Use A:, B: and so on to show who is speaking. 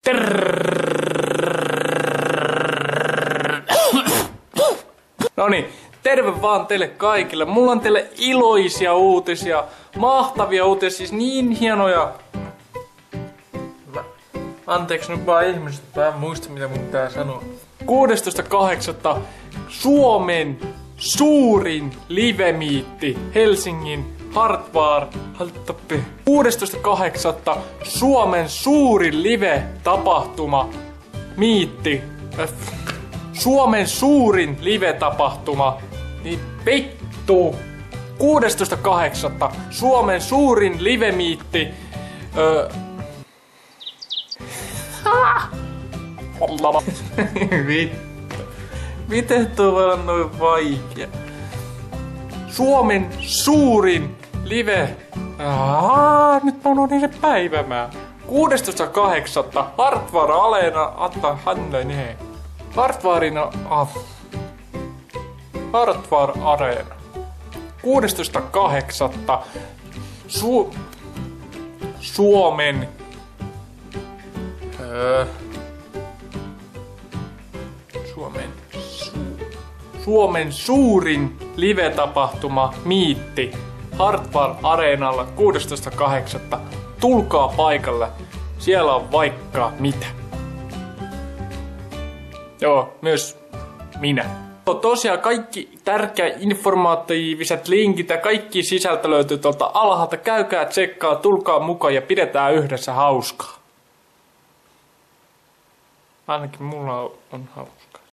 A: Noniin, terve vaan teille kaikille. Mulla on teille iloisia uutisia, mahtavia uutisia, siis niin hienoja. Anteeksi nyt vaan ihmiset, mä en muista mitä mun pitää sanoa. 16.8. Suomen suurin live-miitti Helsingin Hartwall. 16.8. Suomen suurin live-tapahtuma miitti. Suomen suurin live-tapahtuma. Niin vittu. 16.8. Suomen suurin live-miitti. Vittu. Miten tuo voi olla noin vaikea? Suomen suurin live... nyt mä unohdin sen päivämää. 16.8. Hartwall Arena... Hartwall Arena. 16.8. Suomen... Suomen suurin live-tapahtuma miitti Hartwall Areenalla 16.8. Tulkaa paikalle. Siellä on vaikka mitä. Joo, myös minä. Tosiaan kaikki tärkeä informatiiviset linkit ja kaikki sisältö löytyy tuolta alhaalta. Käykää tsekkaa, tulkaa mukaan ja pidetään yhdessä hauskaa. Ainakin mulla on hauskaa.